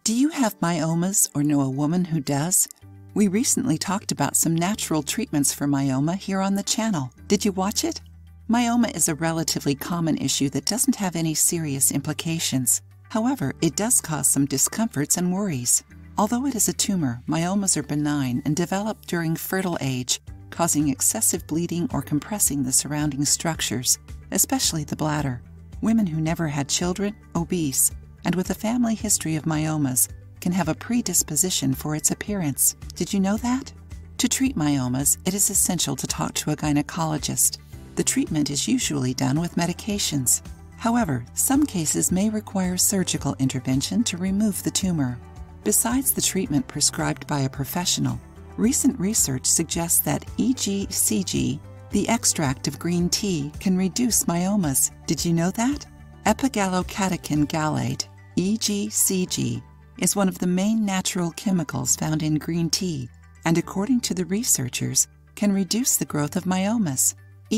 Do you have myomas or know a woman who does? We recently talked about some natural treatments for myoma here on the channel. Did you watch it? Myoma is a relatively common issue that doesn't have any serious implications. However, it does cause some discomforts and worries. Although it is a tumor, myomas are benign and develop during fertile age, causing excessive bleeding or compressing the surrounding structures, especially the bladder. Women who never had children, obese, and with a family history of myomas can have a predisposition for its appearance. Did you know that? To treat myomas, it is essential to talk to a gynecologist. The treatment is usually done with medications. However, some cases may require surgical intervention to remove the tumor. Besides the treatment prescribed by a professional, recent research suggests that EGCG, the extract of green tea, can reduce myomas. Did you know that? Epigallocatechin gallate, EGCG, is one of the main natural chemicals found in green tea, and according to the researchers, can reduce the growth of myomas.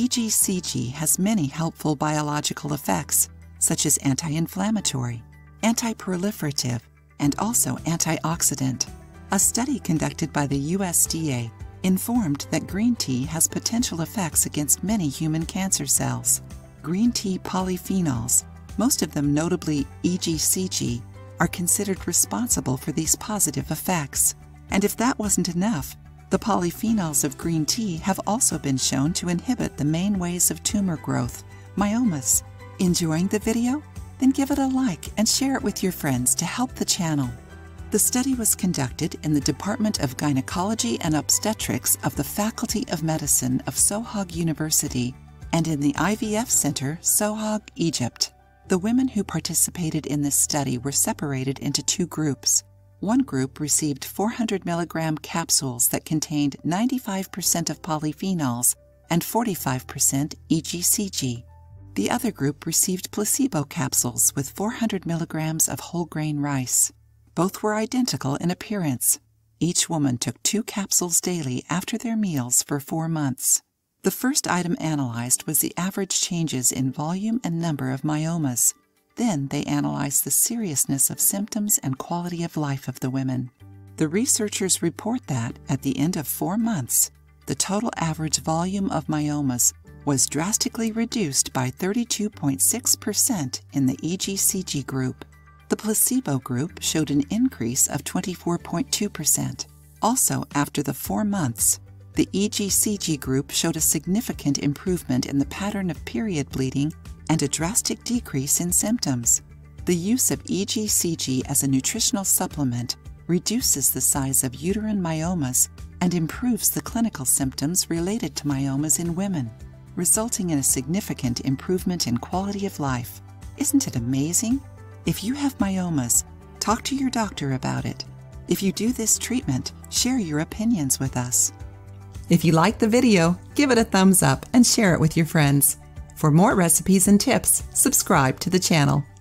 EGCG has many helpful biological effects, such as anti-inflammatory, anti-proliferative, and also antioxidant. A study conducted by the USDA informed that green tea has potential effects against many human cancer cells. Green tea polyphenols, most of them notably EGCG, are considered responsible for these positive effects. And if that wasn't enough, the polyphenols of green tea have also been shown to inhibit the main ways of tumor growth, myomas. Enjoying the video? Then give it a like and share it with your friends to help the channel. The study was conducted in the Department of Gynecology and Obstetrics of the Faculty of Medicine of Sohag University and in the IVF Center, Sohag, Egypt. The women who participated in this study were separated into two groups. One group received 400 milligram capsules that contained 95% of polyphenols and 45% EGCG. The other group received placebo capsules with 400 milligrams of whole grain rice. Both were identical in appearance. Each woman took 2 capsules daily after their meals for 4 months. The first item analyzed was the average changes in volume and number of myomas. Then they analyzed the seriousness of symptoms and quality of life of the women. The researchers report that, at the end of 4 months, the total average volume of myomas was drastically reduced by 32.6% in the EGCG group. The placebo group showed an increase of 24.2%. Also, after the 4 months, the EGCG group showed a significant improvement in the pattern of period bleeding and a drastic decrease in symptoms. The use of EGCG as a nutritional supplement reduces the size of uterine myomas and improves the clinical symptoms related to myomas in women, resulting in a significant improvement in quality of life. Isn't it amazing? If you have myomas, talk to your doctor about it. If you do this treatment, share your opinions with us. If you liked the video, give it a thumbs up and share it with your friends. For more recipes and tips, subscribe to the channel.